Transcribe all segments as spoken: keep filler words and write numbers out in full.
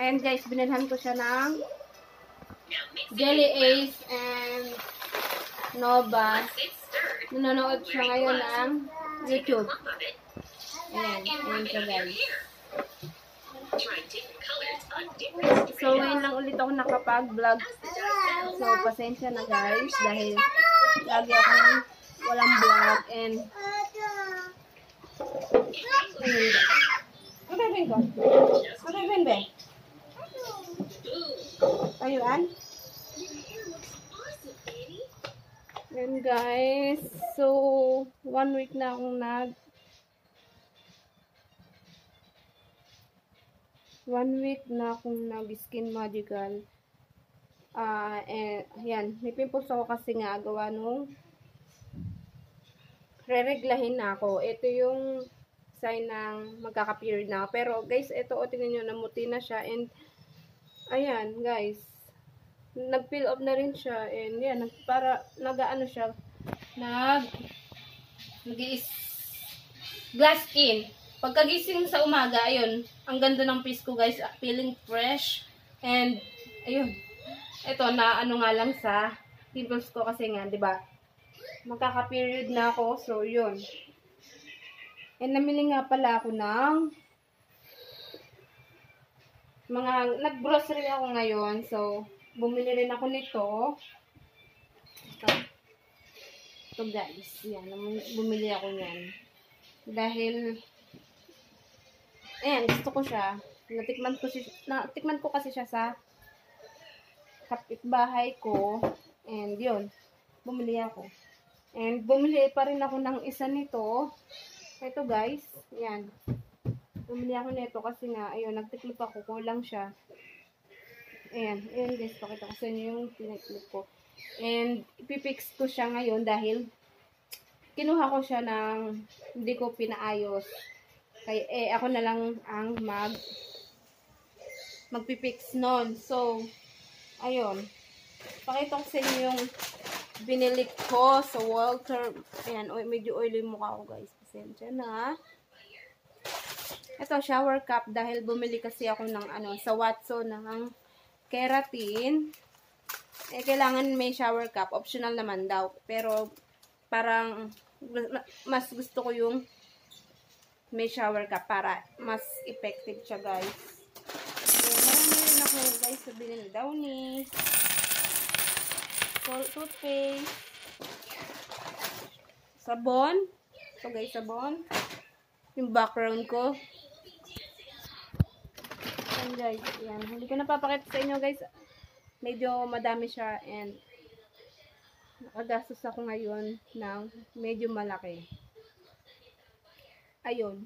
And guys, binilhan ko siya ng Jelly Ace and Nova. Nanonood siya ngayon ng YouTube. Ayan, ayan siya guys. So, ngayon lang ulit ako nakapag-vlog. So, pasensya na guys dahil lagi akong walang vlog and ayun guys. Ano gagawin ko? Ano gagawin ba? Ayun. Ayan guys. So, one week na akong nag One week na akong nag-skin magical. Ah, uh, eh, yan. May pimples ako kasi nga gawa nung re-reglahin na ako. Ito yung sign ng magkaka-period na ako. Pero guys, ito o, tingnan nyo, namuti na siya. And, ayan, guys. Nag-peel off na rin siya. And, yan, para, nag-ano siya, nag, nag-is, glass skin. Pagkagising sa umaga, ayun, ang ganda ng face ko guys, feeling fresh. And, ayun, ito na ano nga lang sa pimples ko kasi nga, di ba? Magkaka-period na ako, so yun. And namili nga pala ako ng mga, nag-grocery ako ngayon, so bumili rin ako nito. Ito. Ito guys, yan, bumili ako niyan. Dahil, ayan, gusto ko siya. Natikman ko, si, natikman ko kasi siya sa kapitbahay ko. And yun, bumili ako. And bumili pa rin ako ng isa nito. Ito guys, ayan. Bumili ako nito kasi nga, ayun, nagtiklip ako, kulang siya. Ayan, ayan guys, pakita ko sa inyo yung piniklip ko. And ipipix ko siya ngayon dahil kinuha ko siya ng hindi ko pinaayos. Kaya, eh, ako na lang ang mag magpipix nun. So, ayun. Pakita ko sa inyo yung binili ko sa Walter. Ayan, medyo oily mukha ko guys. Pasensya na. Ito, shower cap. Dahil bumili kasi ako ng ano, sa Watson ng keratin. Eh, kailangan may shower cap. Optional naman daw. Pero, parang, mas gusto ko yung may shower cap para mas effective siya guys. So, marami rin ako guys sa binili Downy, toothpaste, sabon. So guys, sabon. Yung background ko. Ayan guys, yan. Hindi ko napapakita sa inyo guys. Medyo madami siya and nakagastos ako ngayon ng medyo malaki. Ayun.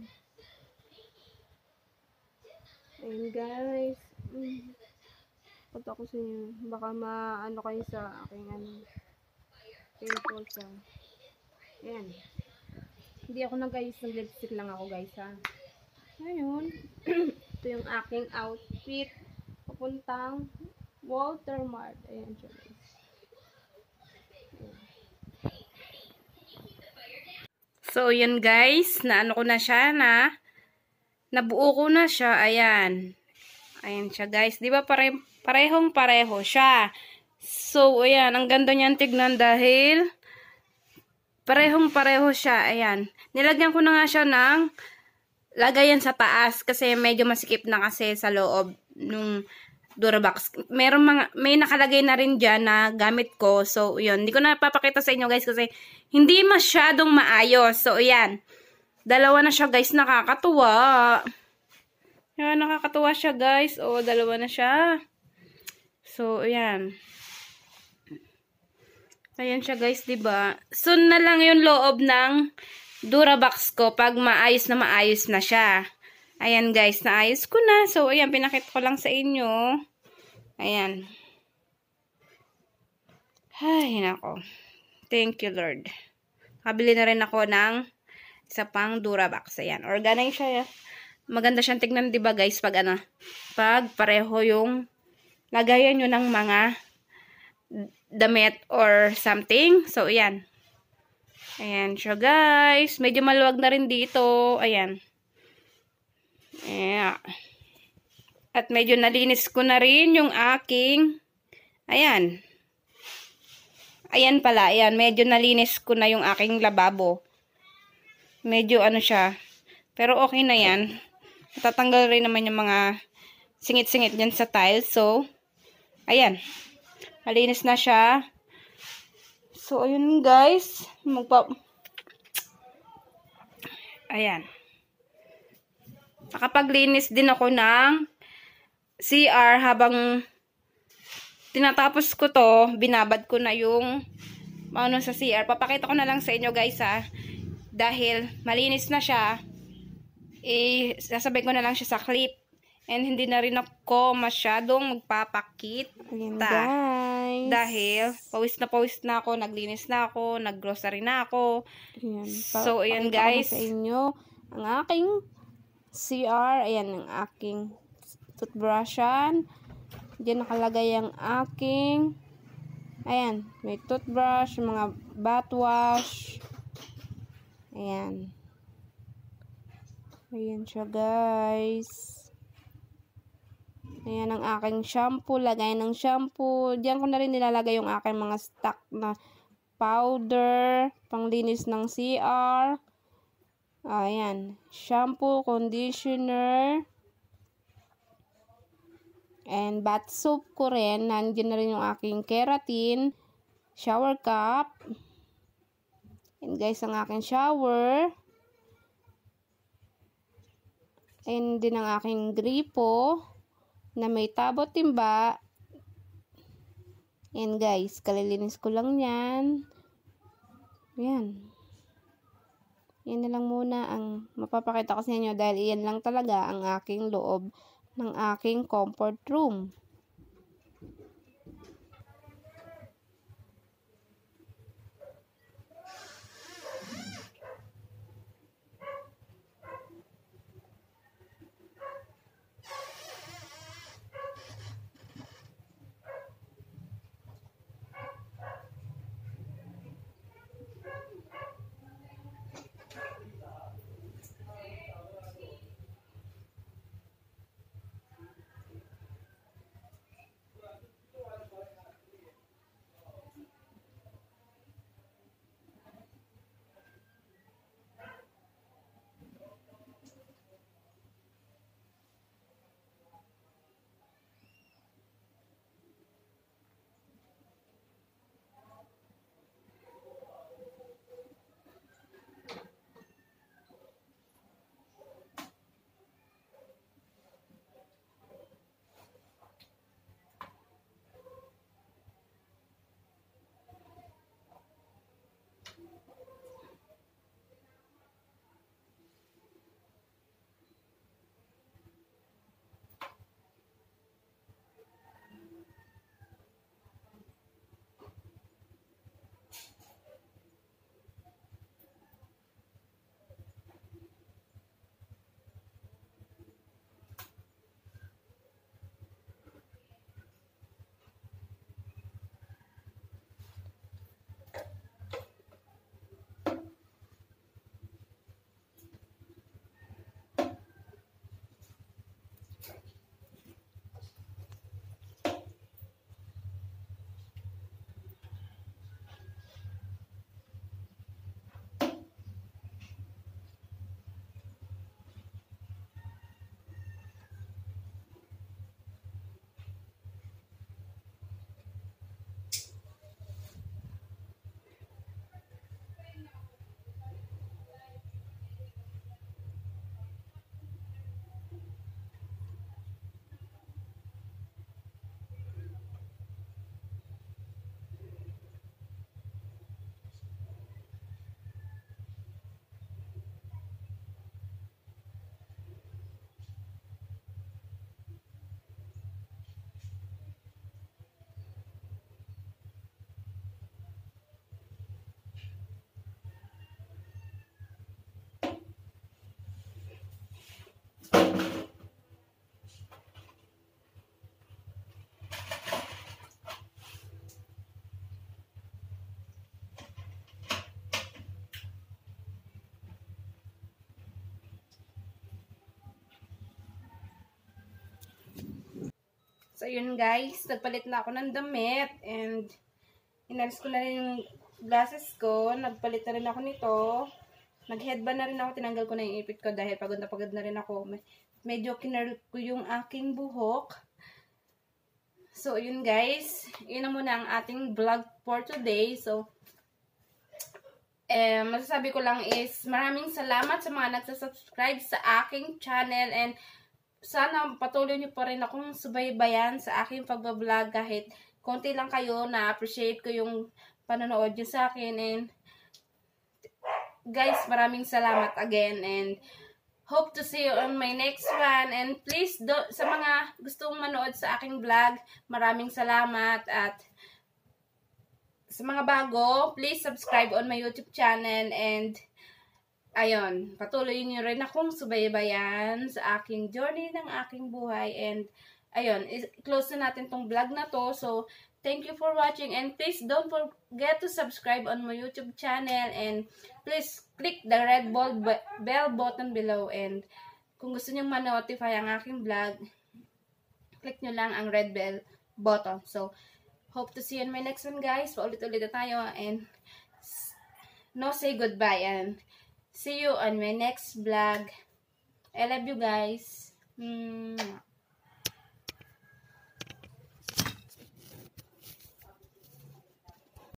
Ayun guys. Mm. Punta ko sa inyo. Baka maano kayo sa aking ano. Pimples ah. Ayan. Hindi ako nag-ayos ng lipstick lang ako guys ha. Ayun. Ito yung aking outfit. Papuntang Walter Mart. Ayan siya guys. So, yun guys, na ano ko na siya, na nabuo ko na siya, ayan. Ayan siya guys, di ba pare, parehong pareho siya. So, ayan, ang ganda niyan tignan dahil parehong pareho siya, ayan. Nilagyan ko na nga siya ng lagayan sa taas kasi medyo masikip na kasi sa loob nung Durabox. Meron mga, may nakalagay na rin dyan na gamit ko. So, yun. Hindi ko na papakita sa inyo guys kasi hindi masyadong maayos. So, yan. Dalawa na siya guys. Nakakatuwa. Yan, nakakatuwa siya guys. O, dalawa na siya. So, yan. Ayan siya guys, diba? Soon na lang yung loob ng Durabox ko pag maayos na maayos na siya. Ayan guys, naayos ko na. So, ayan, pinakita ko lang sa inyo. Ayan. Ay, nako. Thank you, Lord. Nakabili na rin ako ng isa pang Durabox. Ayan, organize siya. Maganda siyang tignan, diba guys, pag ano, pag pareho yung lagayan nyo ng mga damit or something. So, ayan. Ayan siya guys. Medyo maluwag na rin dito. Ayan. Yeah. At medyo nalinis ko na rin yung aking, ayan. Ayan pala, ayan. Medyo nalinis ko na yung aking lababo. Medyo ano siya. Pero okay na yan. Tatanggal rin naman yung mga singit-singit dyan sa tiles. So, ayan. Malinis na siya. So, ayun guys. Magpa... Ayan. Nakapaglinis din ako ng C R habang tinatapos ko to, binabad ko na yung ano sa C R. Papakita ko na lang sa inyo guys ha. Dahil malinis na siya, eh, sasabay ko na lang siya sa clip. And hindi na rin ako masyadong magpapakit. Ayan guys. Dahil pawis na pawis na ako, naglinis na ako, naggrocery na ako. Ayan. So, ayan guys. Sa inyo, ang aking C R, ayan ang aking toothbrushan. Diyan nakalagay ang aking, ayan, may toothbrush, mga bath wash. Ayan. Ayan siya guys. Ayan ang aking shampoo, lagay ng shampoo. Diyan ko na rin nilalagay yung aking mga stock na powder, panglinis ng C R. Ayan, shampoo, conditioner. And bath soap ko rin. Nandiyan na rin yung aking keratin. Shower cap. And guys, ang aking shower. And din ang aking gripo. Na may tabot timba. And guys, kalilinis ko lang yan. Ayan. Yan na lang muna ang mapapakita ko sa inyo. Dahil iyan lang talaga ang aking loob ng aking comfort room. So, yun guys, nagpalit na ako ng damit and inalis ko na rin yung glasses ko. Nagpalit na rin ako nito. Nag-headband na rin ako. Tinanggal ko na yung ipit ko dahil pagod na pagod na rin ako. Medyo kinarl ko yung aking buhok. So, yun guys. Yun na muna ang ating vlog for today. So, eh, masasabi ko lang is maraming salamat sa mga nagsasubscribe sa aking channel and sana patuloy nyo pa rin akong subaybayan sa aking pagbablog kahit konti lang kayo, na-appreciate ko yung panonood nyo sa akin. And guys, maraming salamat again and hope to see you on my next one. And please, do, sa mga gustong manood sa aking vlog, maraming salamat. At sa mga bago, please subscribe on my YouTube channel. And ayun, patuloy nyo rin akong subaybayan sa aking journey ng aking buhay. And ayun, close na natin tong vlog na to. So, thank you for watching. And please don't forget to subscribe on my YouTube channel. And please click the red bell button below. And kung gusto nyo ma-notify ang aking vlog, click nyo lang ang red bell button. So, hope to see you in my next one guys. Paulit-ulit na tayo. And no say goodbye. And see you on my next vlog. I love you guys. Mm.